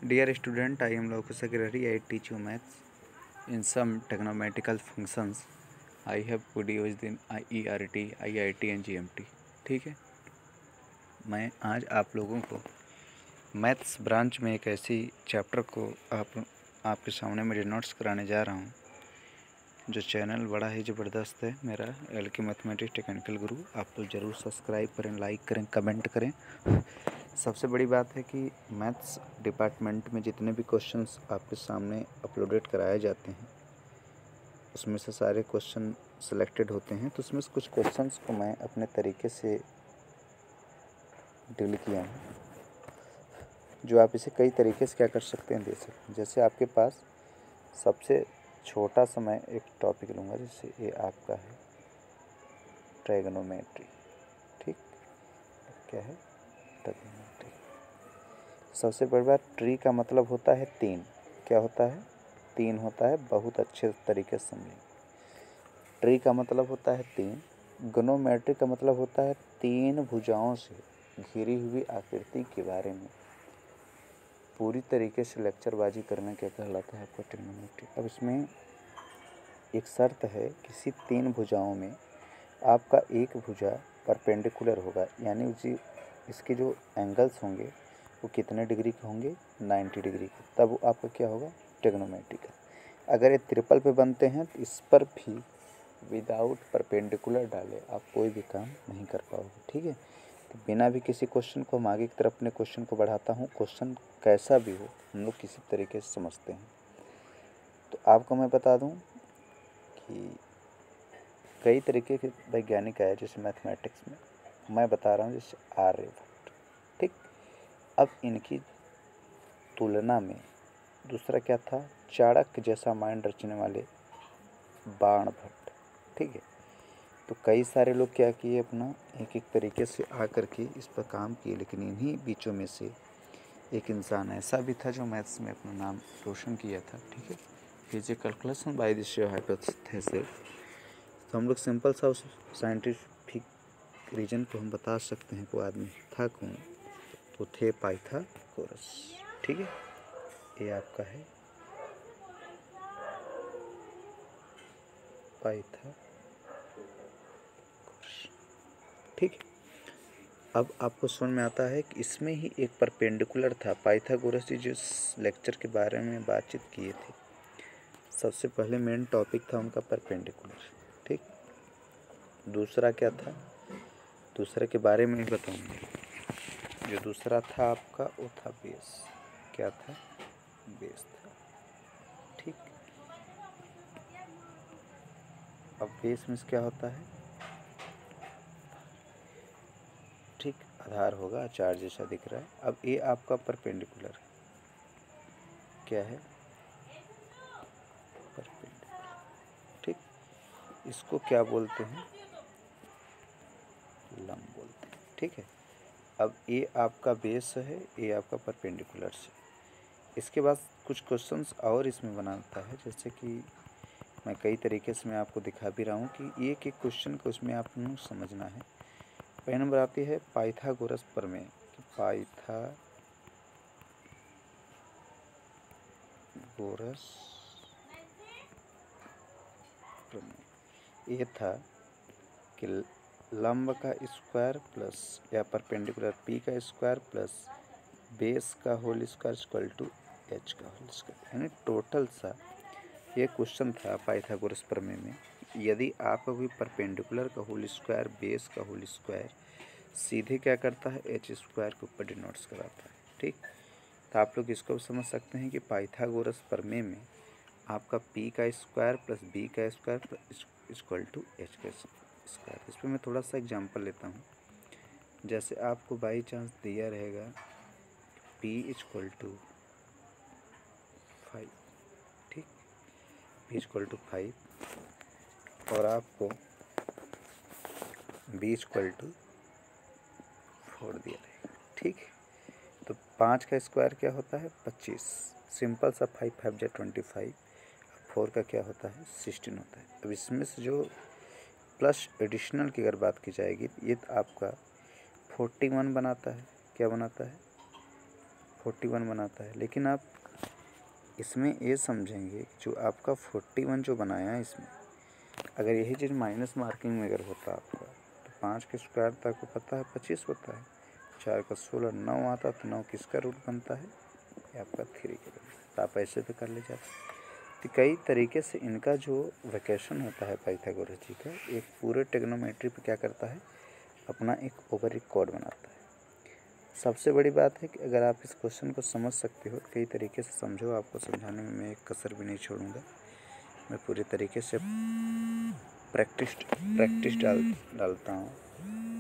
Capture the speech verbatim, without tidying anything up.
Dear student, I am local secretary. I teach you maths. In some trigonometrical functions, I have put used in E R T, I I T and G M T. ठीक है, मैं आज आप लोगों को maths branch में एक ऐसी चैप्टर को आप आपके सामने मेरे नोट्स कराने जा रहा हूँ। जो चैनल बड़ा ही ज़बरदस्त है मेरा, एल के मैथमेटिक्स टेक्निकल गुरु। आप लोग ज़रूर सब्सक्राइब करें, लाइक करें, कमेंट करें। सबसे बड़ी बात है कि मैथ्स डिपार्टमेंट में जितने भी क्वेश्चंस आपके सामने अपलोडेड कराए जाते हैं उसमें से सारे क्वेश्चन सिलेक्टेड होते हैं। तो उसमें से कुछ क्वेश्चंस को मैं अपने तरीके से डील किया हूँ, जो आप इसे कई तरीके से क्या कर सकते हैं, दे सकते हैं। जैसे आपके पास सबसे छोटा सा मैं एक टॉपिक लूँगा, जैसे ये आपका है ट्राइगोनोमेट्री। ठीक, क्या है ट्राइगोनोमेट्री। सबसे बड़ी बात, ट्री का मतलब होता है तीन। क्या होता है? तीन होता है। बहुत अच्छे तरीके से समझें। ट्री का मतलब होता है तीन। गोनोमेट्री का मतलब होता है तीन भुजाओं से घिरी हुई आकृति के बारे में पूरी तरीके से लेक्चरबाजी करने क्या कहलाता है आपका ट्रिग्नोमेट्री। अब इसमें एक शर्त है, किसी तीन भुजाओं में आपका एक भुजा परपेंडिकुलर होगा, यानी उसी इसके जो एंगल्स होंगे वो कितने डिग्री के होंगे? नब्बे डिग्री के। तब वो आपका क्या होगा? ट्रिग्नोमेट्री का। अगर ये ट्रिपल पे बनते हैं तो इस पर भी विदाउट परपेंडिकुलर डाले आप कोई भी काम नहीं कर पाओगे। ठीक है, तो बिना भी किसी क्वेश्चन को हम आगे की तरफ अपने क्वेश्चन को बढ़ाता हूँ। क्वेश्चन कैसा भी हो हम लोग किसी तरीके से समझते हैं। तो आपको मैं बता दूँ कि कई तरीके के वैज्ञानिक आए जैसे मैथमेटिक्स में, मैं बता रहा हूँ जैसे आर्यभट्ट। ठीक, अब इनकी तुलना में दूसरा क्या था? चाणक्य जैसा माइंड रचने वाले बाणभट्ट। ठीक है, तो कई सारे लोग क्या किए, अपना एक एक तरीके से आकर के इस पर काम किए, लेकिन इन्हीं बीचों में से एक इंसान ऐसा भी था जो मैथ्स में अपना नाम रोशन किया था। ठीक है, physical calculation by the share hypothesis. तो हम लोग सिंपल सा उस साइंटिफिक रीजन को हम बता सकते हैं। कोई आदमी था कौन? तो थे पाइथागोरस। ठीक है, ये आपका है पाइथागोरस। ठीक है, अब आपको समझ में आता है कि इसमें ही एक परपेंडिकुलर था। पाइथागोरस जी जिस लेक्चर के बारे में बातचीत किए थे, सबसे पहले मेन टॉपिक था उनका परपेंडिकुलर। ठीक, दूसरा क्या था? दूसरे के बारे में ही बताऊंगा। जो दूसरा था आपका वो था बेस। क्या था? बेस था। ठीक, अब बेस में क्या होता है? ठीक, आधार होगा, चार्ज जैसा दिख रहा है। अब ये आपका परपेंडिकुलर क्या है? परपेंडिकुलर। ठीक, इसको क्या बोलते हैं? लंब बोलते हैं। ठीक है, अब ये आपका बेस है, ये आपका परपेंडिकुलर से। इसके बाद कुछ क्वेश्चंस और इसमें बनाता है, जैसे कि मैं कई तरीके से मैं आपको दिखा भी रहा हूँ कि एक एक क्वेश्चन को इसमें आपको समझना है। पहले नंबर आती है पाइथागोरस प्रमेय। पाइथागोरस प्रमेय ये था कि लंब का स्क्वायर प्लस या परपेंडिकुलर पी का स्क्वायर प्लस बेस का whole square equal to H का होल स्क्वायर, यानी टोटल सा ये क्वेश्चन था पाइथागोरस प्रमेय में। यदि आप अभी परपेंडिकुलर का होल स्क्वायर बेस का होल स्क्वायर सीधे क्या करता है? एच स्क्वायर के ऊपर डिनोट्स कराता है। ठीक, तो आप लोग इसको समझ सकते हैं कि पाइथागोरस प्रमेय में आपका पी का स्क्वायर प्लस बी का स्क्वायर इक्वल टू एच का स्क्वायर। इस पर मैं थोड़ा सा एग्जांपल लेता हूँ। जैसे आपको बाई चांस दिया रहेगा पी इक्वल टू फाइव। ठीक, पी इक्वल टू फाइव और आपको बी इक्वल टू फोर दिया रहेगा। ठीक, तो पाँच का स्क्वायर क्या होता है? पच्चीस। सिंपल सा फाइव फाइव जा ट्वेंटी फाइव। फोर का क्या होता है? सिक्सटीन होता है। अब इसमें से जो प्लस एडिशनल की अगर बात की जाएगी, ये तो आपका फोर्टी वन बनाता है। क्या बनाता है? फोर्टी वन बनाता है। लेकिन आप इसमें ये समझेंगे कि जो आपका फोर्टी वन जो बनाया है इसमें, अगर यही चीज़ माइनस मार्किंग में अगर होता आपका, तो पाँच के स्क्वायर तो आपको पता है पच्चीस होता है, चार का सोलह, नौ आता तो नौ किसका रूट बनता है, ये आपका थ्री का बनता है। तो आप ऐसे भी कर ले जाते। तो कई तरीके से इनका जो वैकेशन होता है पाइथागोरस जी का, एक पूरे ट्रिग्नोमेट्री पे क्या करता है, अपना एक ओवर एक कॉर्ड बनाता है। सबसे बड़ी बात है कि अगर आप इस क्वेश्चन को समझ सकते हो, कई तरीके से समझो, आपको समझाने में मैं एक कसर भी नहीं छोड़ूंगा। मैं पूरे तरीके से प्रैक्टिस प्रैक्टिस डाल डालता हूँ।